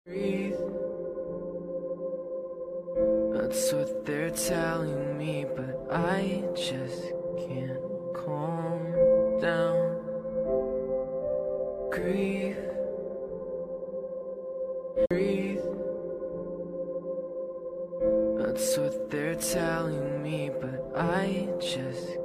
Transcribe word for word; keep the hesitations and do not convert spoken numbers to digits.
Breathe. That's what they're telling me, but I just can't calm down. Grief. Breathe. That's what they're telling me, but I just